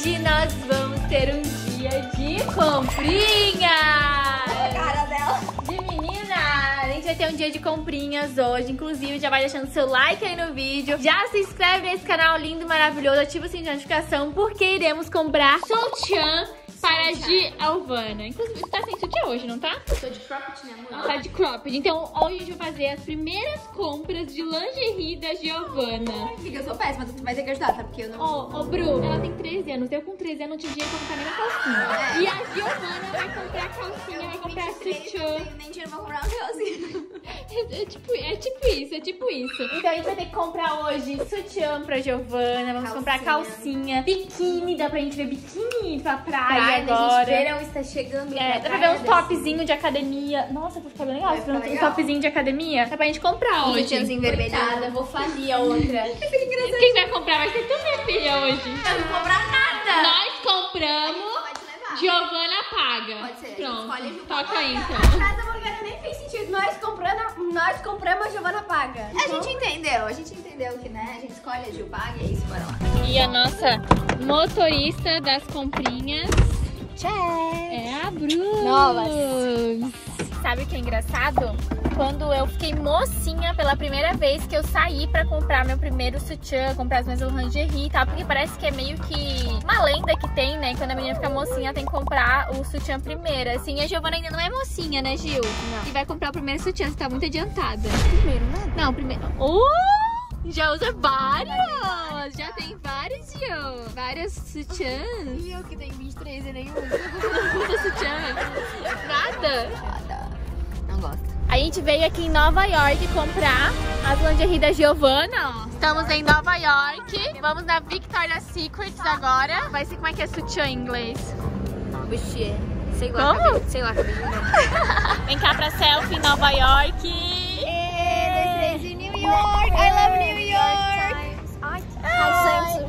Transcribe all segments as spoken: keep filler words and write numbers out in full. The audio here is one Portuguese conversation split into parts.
hoje nós vamos ter um dia de comprinhas. A cara dela. De menina. A gente vai ter um dia de comprinhas hoje. Inclusive, já vai deixando seu like aí no vídeo. Já se inscreve nesse canal lindo e maravilhoso. Ativa o sininho de notificação, porque iremos comprar sutiã para de Alvana. Inclusive, você tá sem sutiã hoje, não tá? Eu tô de cropped, né, amor? Tá de cropped. Então, hoje a gente vai fazer as primeiras compras de lingerie da Giovana. Amiga, eu sou péssima, você vai ter que ajudar, tá? Porque eu não... Ó, ó, Bru, ela tem treze anos. Eu com treze anos não tinha dinheiro pra comprar nem uma calcinha. É. E a Giovana vai comprar calcinha, vai comprar sutiã. Eu não tenho nem dinheiro pra comprar uma calcinha. É, é, tipo, é tipo isso, é tipo isso. Então a gente vai ter que comprar hoje sutiã pra Giovana. Vamos Calcinha. comprar calcinha, biquíni. Dá pra gente ver biquíni pra praia, Praia, agora. gente, verão está chegando. É, dá pra ver uns topzinhos de academia. Nossa, vai ficar bem legal. Vai Uns ficar legal. topzinhos de academia. Dá pra gente comprar hoje. Sutiãzinho vermelhado. Vou falir a outra. Quem vai comprar vai ser tu, minha filha, hoje. Eu não vou comprar nada. Nós compramos, Pode levar. Giovana paga. Pode ser. Pronto, Escolhe a Giovana. toca aí então. Nada, Morgana, nem fez sentido. Nós comprando, nós compramos, a Giovana paga. A gente entendeu, a gente entendeu que, né? A gente escolhe a Gil paga e é isso, bora lá. E a nossa motorista das comprinhas Check. é a Bru. Novas. Sabe o que é engraçado? Quando eu fiquei mocinha pela primeira vez que eu saí pra comprar meu primeiro sutiã, comprar as minhas lingerie e tal, porque parece que é meio que uma lenda que tem, né? Quando a menina fica mocinha, tem que comprar o sutiã primeiro. Assim, a Giovana ainda não é mocinha, né, Gil? Não. E vai comprar o primeiro sutiã, você tá muito adiantada. Primeiro, né? Não, primeiro... Uh! Já usa vários! Já tem vários, Gil. Várias sutiãs. E eu que tenho vinte e três e nem uso. Usa sutiã? Nada? Nada. Não gosto. A gente veio aqui em Nova York comprar as lingerie da Giovana, ó. Estamos em Nova York. Vamos na Victoria's Secret agora. Vai ser como é que é sutiã em inglês? Bustier. Sei lá, Como? cabelo, sei lá, cabelo. Vem cá pra selfie em Nova York. dois, três e New York. I love New York. Ai,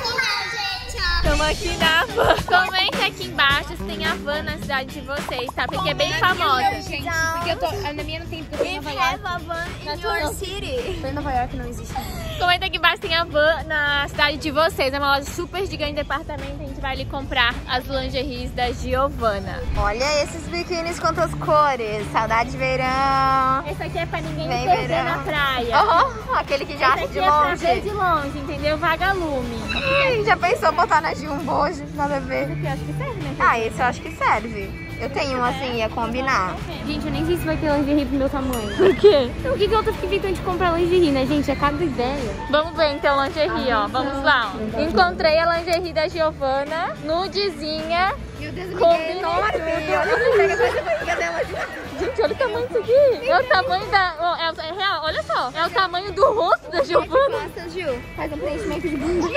Estamos aqui na van. Comenta aqui embaixo se tem a van na cidade de vocês, tá? Porque é bem famosa. Gente, porque eu tô, a minha não tem, porque eu tô em Nova York. a van Na in tua your não. city. Foi em Nova York, não existe. Comenta aqui embaixo se tem a van na cidade de vocês. É uma loja super gigante de departamento. A gente vai ali comprar as lingeries da Giovana. Olha esses biquínis com as cores. Saudade de verão. Esse aqui é pra ninguém Vem perder verão. na praia. Oh, aquele que já acha Esse de aqui é pra ver longe. de longe, entendeu? Vagalume. Ai, já pensou botar na Jumbo hoje? Nada a ver. Esse aqui eu acho que serve, né? Ah, esse eu acho que serve. Eu tenho um assim, ia combinar. Gente, eu nem sei se vai ter lingerie pro meu tamanho. Por quê? Por que que eu tô ficando de comprar lingerie, né, gente? É cada ideia. Vamos ver então a lingerie, ó. Vamos lá. ó. Encontrei a lingerie da Giovana, nudezinha. Meu Deus, Com amiga, é enorme. Olha que pega essa barriga dela. Gente, olha o tamanho disso aqui. É o tamanho da... ó, É, o- é real, olha só. É o tamanho do rosto da Giovana. Nossa, Gil, faz um preenchimento de bunda.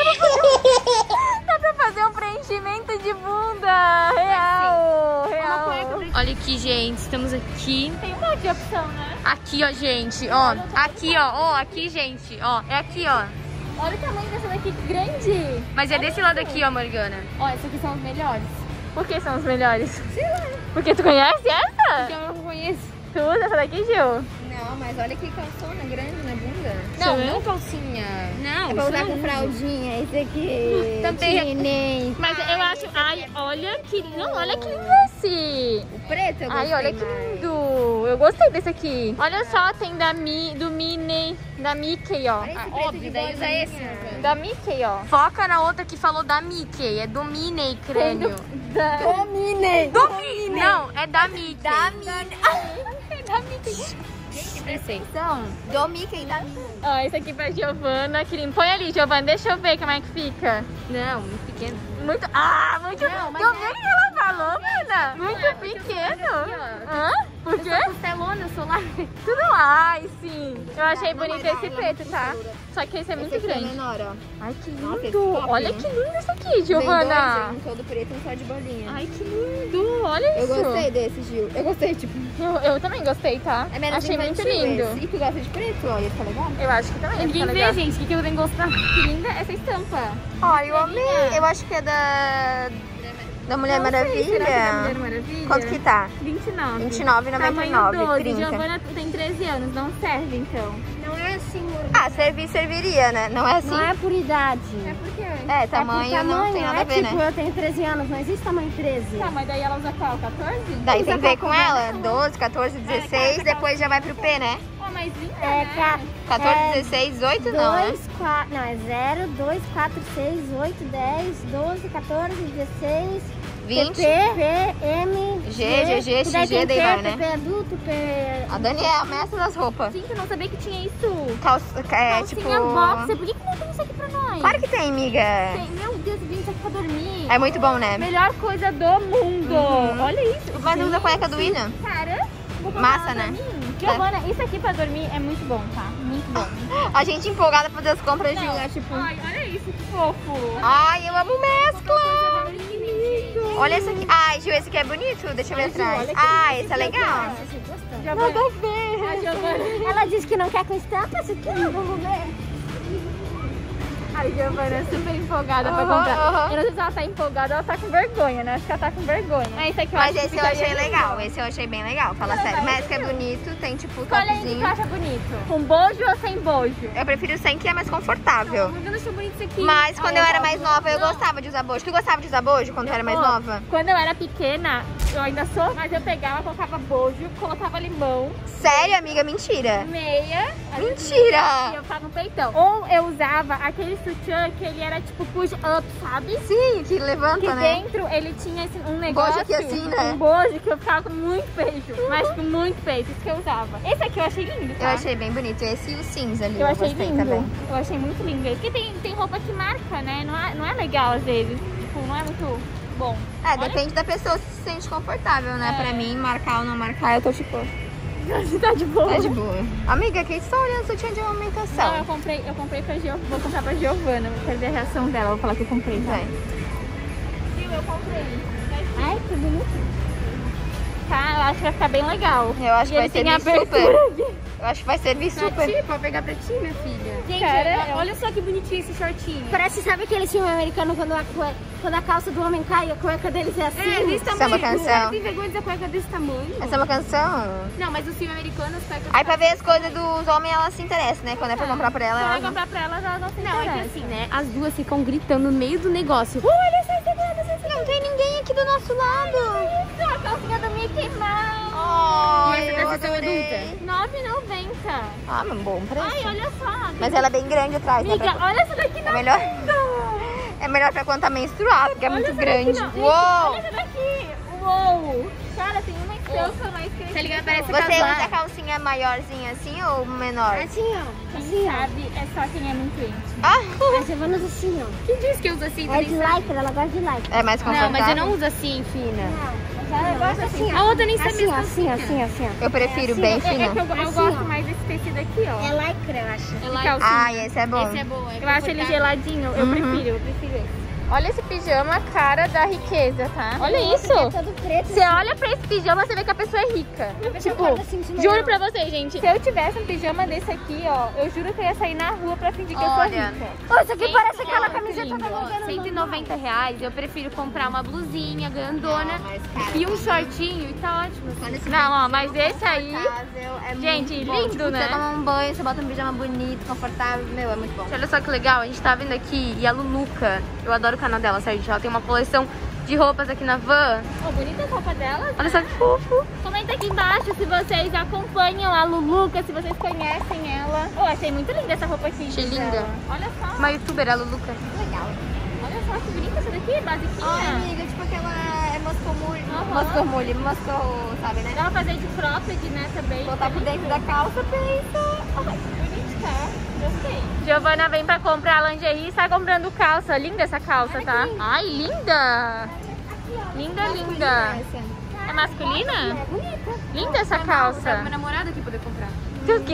Dá pra fazer um preenchimento de bunda. Real, real. Olha aqui, gente. Estamos aqui. Tem um monte de opção, né? Aqui, ó, gente, ó. Aqui, ó, ó, aqui, gente, ó. É aqui, ó. Olha o tamanho dessa daqui, que grande. Mas é desse lado aqui, ó, Morgana. Ó, esses aqui são os melhores. Por que são os melhores? Porque tu conhece essa? Que eu não conheço. Tu usa essa daqui, Gil? Não, mas olha que calçona grande na bunda. Não, Deixa eu não calcinha. Não, é pra usar com fraldinha. Esse aqui. Também. Chinês. Mas eu acho... Ai, olha que... Não, olha que lindo esse. O preto eu gostei Ai, olha que mais. lindo. Eu gostei desse aqui. Olha só, tem da Mi, do Minnie, da Mickey, ó. Olha esse Ah, preto óbvio, de daí usa bolinha. esse, Morgana. Da Mickey, ó. Foca na outra que falou da Mickey. É do Minnie, crânio. Da... Do Minnie. Do Minnie. Não, é da Mickey. Da Minnie. da Mickey. Então, do Mickey da Minnie. Ó, esse aqui pra Giovana. Querido. Põe ali, Giovana. Deixa eu ver como é que fica. Não, muito pequeno. Muito... Ah, muito... Não, mas Tu é- viu o que ela falou, Mana? Muito pequeno. Hã? Por quê? Costelona, eu sou lá. Tudo ai, sim. Eu achei não bonito vai dar, esse ela é preto, muito tá? segura. Só que esse é muito Esse aqui é grande. menor, ó. Ai, que Nossa, esse lindo. top, Olha né? que lindo esse aqui, Vem dois, Giovana. um todo preto e um só de bolinha. Ai, que lindo. Olha Eu isso. gostei desse, Gil. Eu gostei, tipo... Eu, eu também gostei, tá? É menos Achei muito infantil lindo. esse. E tu gosta de preto, ó, ia ficar legal. Eu acho que também ia Ninguém ficar vê, legal. gente. O que, que eu tenho que gostar? Que linda essa estampa. Ó, eu amei. Eu acho que é da... Da Mulher Não sei, será que é da Maravilha. Mulher Maravilha? Quanto que tá? vinte e nove. vinte e nove e noventa e Tamanho nove, doze. trinta. Giovana tem treze anos, não serve então. Não é assim. Ah, servir, serviria, né? Não é assim? Não é por idade. É porque... É, tamanho, é por tamanho, não tem nada é a ver, tipo, né? eu tenho treze anos, não existe tamanho treze. Tá, mas daí ela usa qual? quatorze? Daí usa tem que ver qual com ela. doze, quatorze, dezesseis, depois já vai pro P, né? Pô, mas linda, É, né? ca- quatorze, é dezesseis, dezoito não, né? dois, quatro, não, é zero, dois, quatro, seis, oito, dez, doze, quatorze, dezesseis, vinte. P, P, M, G, G, G, X, G, daí vai, né? P adulto, P... A Dani é a mestra das roupas. Gente, eu não sabia que tinha isso. Calça, é, Calcinha tipo... boxer. Por que, que não tem isso aqui pra nós? Claro que tem, amiga. Tem. Meu Deus, eu vim isso aqui pra dormir. É muito bom, né? Melhor coisa do mundo. Uhum. Olha isso. Mas usa cueca do William. Cara, vou comprar Massa, ela pra né? mim. Giovana, isso aqui pra dormir é muito bom, tá? Muito bom. A gente empolgada pra fazer as compras de... Não, tipo... Ai, olha isso, que fofo. Ai, eu amo mescla. Olha que lindo. Olha esse aqui. Ai, Gil, esse aqui é bonito. Deixa eu ver atrás. Ah, esse é legal. Giovana, Nada a ver. a Giovana. Ela disse que não quer com estampa, isso aqui, vamos ver. A Giovana é super empolgada pra Uhum, comprar. uhum. Eu não sei se ela tá empolgada ou ela tá com vergonha, né? Acho que ela tá com vergonha. Mas esse aqui eu Mas acho que esse eu ficaria achei lindo. legal. Esse eu achei bem legal. Fala Ela sério. vai Mescla é bonito. Tem tipo Escolhe aí que topzinho. tu acha bonito. Com bojo ou sem bojo? Eu prefiro sem, que é mais confortável. Eu acho bonito isso aqui. Mas quando eu era mais gosto. nova, eu Não. gostava de usar bojo. Tu gostava de usar bojo quando tu era mais Ó, nova? Quando eu era pequena, eu ainda sou, mas eu pegava, colocava bojo, colocava limão, Sério, amiga? Mentira. meia. E Mentira! eu ficava no peitão. Ou eu usava aquele sutiã que ele era tipo push up, sabe? Sim, que Que levanta, né? dentro ele tinha esse, um negócio, aqui assim, né? um bojo que eu ficava com muito peito, mas com muito peito, isso que eu usava. Esse aqui eu achei lindo, tá? Eu achei bem bonito. Esse e o cinza ali. Eu achei gostei lindo, também. eu achei muito lindo. Porque tem, tem roupa que marca, né? Não é, não é legal às vezes, tipo, não é muito bom. É, Olha. depende da pessoa se se sente confortável, né? É. Pra mim, marcar ou não marcar, eu tô tipo... Você tá de boa? Tá de boa. Amiga, quem está olhando sutiã de Não, amamentação? eu comprei, eu comprei pra Giovana, vou comprar pra Giovana, quero ver a reação dela, vou falar que eu comprei, tá? Vai. Viu, eu comprei. Ai, que bonito. Tá, eu acho que vai ficar bem legal. Eu acho E que vai ele tem servir abertura super. aqui. Eu acho que vai servir super. Pode pegar pra ti, minha filha. Gente, Cara, olha só que bonitinho esse shortinho. Parece, sabe aquele filme americano quando a, cue- quando a calça do homem cai e a cueca deles é assim? É, desse Isso é tamanho. uma canção. Tem vergonha de cueca desse tamanho. Essa é uma canção. Não, mas o filme americano, as cuecas... Aí pra ver as coisas dos homens, ela se interessa, né? Quando é pra comprar pra ela, Se ela... vai comprar pra elas, elas não se Não, é que interessam. assim, né? As duas ficam gritando no meio do negócio. Olha essa segunda, essa segunda. Não tem ninguém aqui do nosso lado. Isso, a calcinha do Mickey Mouse. Oh, E essa eu da sessão adorei. nove reais e noventa. Ah, mas bom preço. Ai, olha só. Mas ela é bem grande atrás, né? Amiga, Pra- olha essa daqui na É melhor... bunda. É melhor pra quando tá menstruado, porque é Olha muito essa grande. daqui, não. Gente, Uou! olha essa daqui. Uou. Cara, tem uma estampa mais que Tá ligado? Parece Você casar. usa a calcinha maiorzinha assim ou menor? Assim, ó. Quem Assim, ó. sabe é só quem é muito íntimo. Ah! A Giovana usa assim, ó. Quem disse que usa assim? É de lycra, ela gosta de lycra. É mais confortável? Não, mas eu não uso assim, fina. Ela gosta assim, A outra nem sabe assim, ó, assim, assim, assim, ó. Eu prefiro assim, bem é- É, fina. é que eu, eu Assim, gosto ó. mais desse tecido aqui, ó. É lycra, eu acho. Eu De like. calcinha. Ah, esse é bom. Esse é bom. É Eu acho ele confortável. geladinho, eu Uhum. prefiro, eu prefiro esse. Olha esse pijama, cara da riqueza, tá? Olha O outro isso. que é todo preto. Você olha pra esse pijama, você vê que a pessoa é rica. Tipo, acorda assim, de manhã. juro pra vocês, gente, se eu tivesse um pijama desse aqui, ó, eu juro que eu ia sair na rua pra fingir que eu sou Olha. rica. Ô, isso aqui parece Gente, aquela olha que camiseta lindo, da ó. Morgana. cento e noventa reais, eu prefiro comprar uma blusinha grandona e um shortinho e tá ótimo. Não, ó, mas esse aí... É Gente, muito bom. lindo, Tipo, né? Você toma um banho, você bota um pijama bonito, confortável. Meu, é muito bom. Olha só que legal, a gente tá vendo aqui e a Luluca, eu adoro o canal dela, Sérgio, ela tem uma coleção de roupas aqui na van. Ó, bonita a roupa dela. Olha só que fofo. Comenta aqui embaixo se vocês acompanham a Luluca, se vocês conhecem ela. Oh, achei muito linda essa roupa aqui. Achei dela. linda. Olha só. Uma youtuber, a Luluca. Legal. Olha só que bonita essa daqui, basiquinha. Olha, amiga, tipo aquela é Moscou-Mule. Aham. Moscou-Mule, Moscou, sabe, né? Dá pra fazer de cropped, né, também. Botar por dentro da calça, pensa. Bonita. Gostei. Giovana vem pra comprar lingerie e sai comprando calça. Linda essa calça, tá? Ai, linda. Linda, linda. É masculina? É bonita. Linda essa Pra calça. meu namorado aqui poder comprar. Que-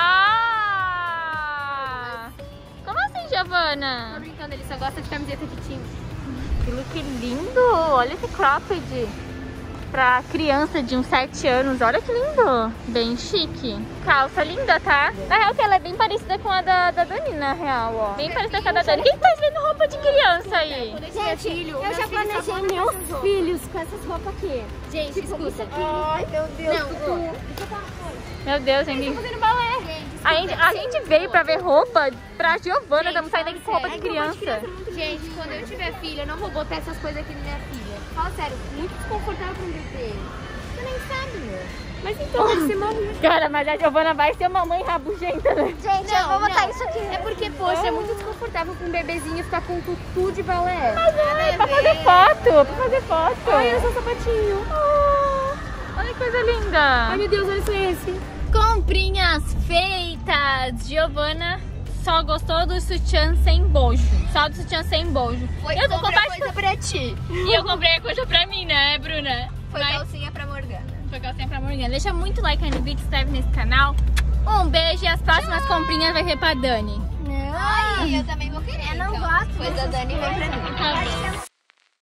Ah! Como assim, Tô Giovana? brincando, ele só gosta de camiseta de time. Que look lindo! Olha esse cropped pra criança de uns sete anos. Olha que lindo! Bem chique. Calça linda, tá? Na real que ela é bem parecida com a da, da Dani, na real, ó. Bem parecida com a da Dani. Quem tá vendo roupa de criança aí? Gente, eu já planejei meus filhos com essas roupas aqui. Gente, escuta. Ai, meu Deus. Não, ô, Meu Deus, hein? fazendo balé. Gente, A gente, a gente veio pra ver roupa pra Giovana, estamos saindo aqui com roupa de criança. Gente, quando eu tiver filha, eu não vou botar essas coisas aqui na minha filha. Fala sério, muito desconfortável pra um bebê. Você nem sabe, meu. Mas então, vai ser maluco. Cara, mas a Giovana vai ser uma mãe rabugenta, né? Gente, Não, eu vou botar não. isso aqui. É porque, poxa, é muito desconfortável pra um bebezinho ficar com tutu de balé. Mas é pra fazer foto, pra fazer foto. Ai, eu sou sapatinho. Oh, olha que coisa linda. Ai, meu Deus, olha só esse. Comprinhas feitas. Giovana só gostou do sutiã sem bojo. Só do sutiã sem bojo. Foi eu vou comprar coisa pra ti. E eu comprei a coisa pra mim, né, Bruna? Foi Mas... calcinha pra Morgana. Foi calcinha pra Morgana. Deixa muito like aí no vídeo, se inscreve nesse canal. Um beijo e as próximas Tchau. comprinhas vai ser pra Dani. Ai, eu também vou querer. Eu não então. gosto. Depois a Dani vem pra mim. Tá bom.